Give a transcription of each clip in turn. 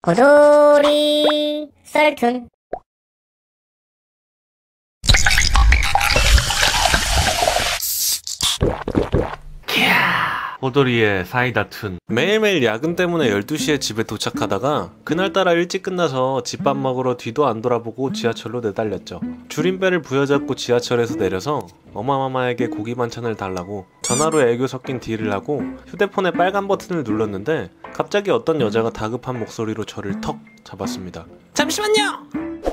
고돌이 썰툰. 호돌이의 사이다툰. 매일매일 야근 때문에 12시에 집에 도착하다가 그날따라 일찍 끝나서 집밥 먹으러 뒤도 안 돌아보고 지하철로 내달렸죠. 줄임배를 부여잡고 지하철에서 내려서 어마마마에게 고기 반찬을 달라고 전화로 애교 섞인 딜을 하고 휴대폰의 빨간 버튼을 눌렀는데 갑자기 어떤 여자가 다급한 목소리로 저를 턱 잡았습니다. 잠시만요!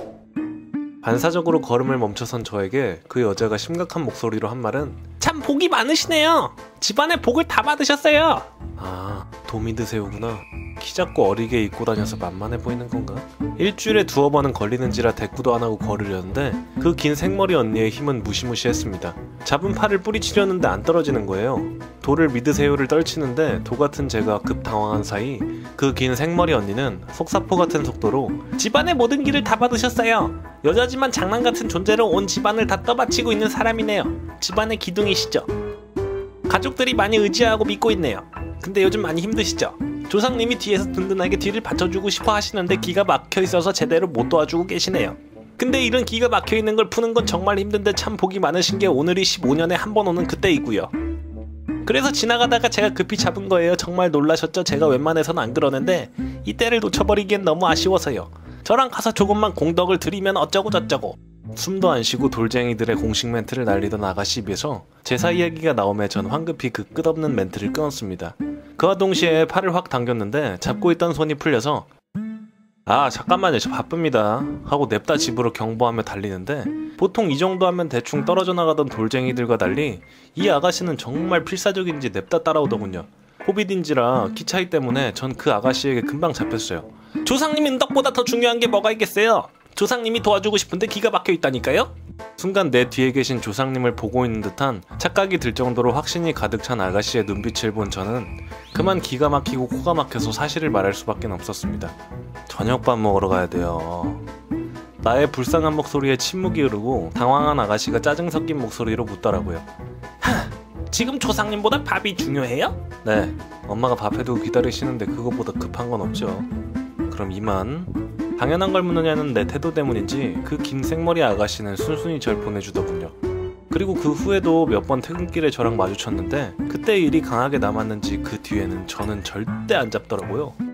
반사적으로 걸음을 멈춰선 저에게 그 여자가 심각한 목소리로 한 말은 참 복이 많으시네요. 집안에 복을 다 받으셨어요. 아, 도미드새우구나. 키 작고 어리게 입고 다녀서 만만해 보이는 건가? 일주일에 두어 번은 걸리는지라 대꾸도 안 하고 걸으려는데 그 긴 생머리 언니의 힘은 무시무시했습니다. 잡은 팔을 뿌리치려는데 안 떨어지는 거예요. 돌을 미드새우를 떨치는데 도 같은 제가 급 당황한 사이 그 긴 생머리 언니는 속사포 같은 속도로 집안의 모든 길을 다 받으셨어요. 여자지만 장난 같은 존재로 온 집안을 다 떠받치고 있는 사람이네요. 집안의 기둥이시죠. 가족들이 많이 의지하고 믿고 있네요. 근데 요즘 많이 힘드시죠? 조상님이 뒤에서 든든하게 뒤를 받쳐주고 싶어 하시는데 기가 막혀 있어서 제대로 못 도와주고 계시네요. 근데 이런 기가 막혀 있는 걸 푸는 건 정말 힘든데 참 복이 많으신 게 오늘이 15년에 한 번 오는 그때이고요. 그래서 지나가다가 제가 급히 잡은 거예요. 정말 놀라셨죠? 제가 웬만해서는 안 그러는데 이때를 놓쳐버리기엔 너무 아쉬워서요. 저랑 가서 조금만 공덕을 드리면 어쩌고 저쩌고. 숨도 안 쉬고 돌쟁이들의 공식 멘트를 날리던 아가씨 입에서 제사 이야기가 나오며 전 황급히 그 끝없는 멘트를 끊었습니다. 그와 동시에 팔을 확 당겼는데 잡고 있던 손이 풀려서 아 잠깐만요 저 바쁩니다 하고 냅다 집으로 경보하며 달리는데 보통 이 정도 하면 대충 떨어져 나가던 돌쟁이들과 달리 이 아가씨는 정말 필사적인지 냅다 따라오더군요. 호빗인지라 키 차이 때문에 전 그 아가씨에게 금방 잡혔어요. 조상님 은덕보다 더 중요한 게 뭐가 있겠어요? 조상님이 도와주고 싶은데 기가 막혀 있다니까요? 순간 내 뒤에 계신 조상님을 보고 있는 듯한 착각이 들 정도로 확신이 가득 찬 아가씨의 눈빛을 본 저는 그만 기가 막히고 코가 막혀서 사실을 말할 수밖에 없었습니다. 저녁밥 먹으러 가야 돼요. 나의 불쌍한 목소리에 침묵이 흐르고 당황한 아가씨가 짜증 섞인 목소리로 묻더라고요. 지금 조상님보다 밥이 중요해요? 네, 엄마가 밥해두고 기다리시는데 그것보다 급한 건 없죠. 그럼 이만. 당연한 걸 묻느냐는 내 태도 때문인지 그 긴 생머리 아가씨는 순순히 절 보내주더군요. 그리고 그 후에도 몇 번 퇴근길에 저랑 마주쳤는데 그때 일이 강하게 남았는지 그 뒤에는 저는 절대 안 잡더라고요.